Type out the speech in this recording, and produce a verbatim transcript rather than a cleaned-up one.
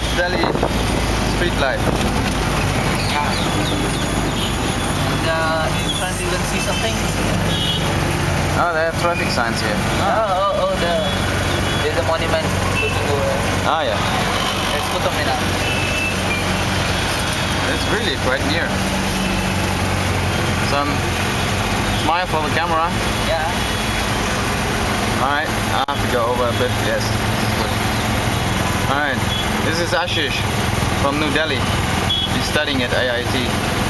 that's Delhi street life. Yeah. And uh, in front you can see something. Oh, they have traffic signs here. Oh, oh, oh, the there's a monument. Ah, yeah. It's Qutub Minar. It's really quite near. Some smile for the camera. Yeah. Alright, I have to go over a bit. Yes. Alright, this is Ashish from New Delhi. He's studying at A I T.